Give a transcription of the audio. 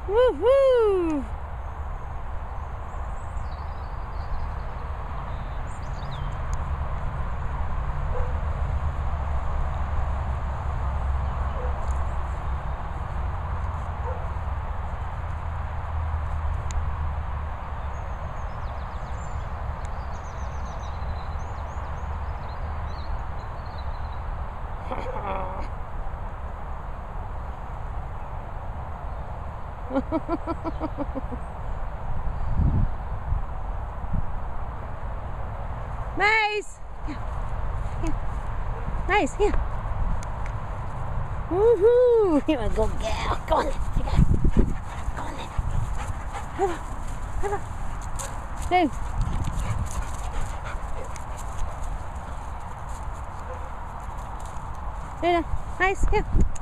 Woohoo! Maze! Here. Here. Maze, here. Woohoo! Here we go, girl. Go on then. Here you go. Go on then. Come on. Come on. Boom. Luna, Maze, here.